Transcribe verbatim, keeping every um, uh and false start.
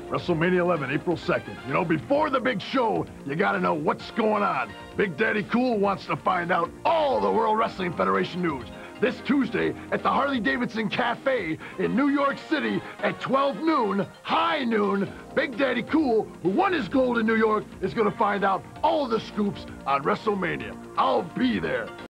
WrestleMania eleven, April second. You know, before the big show, you gotta know what's going on. Big Daddy Cool wants to find out all the World Wrestling Federation news. This Tuesday at the Harley-Davidson Cafe in New York City at twelve noon, high noon, Big Daddy Cool, who won his gold in New York, is gonna find out all the scoops on WrestleMania. I'll be there.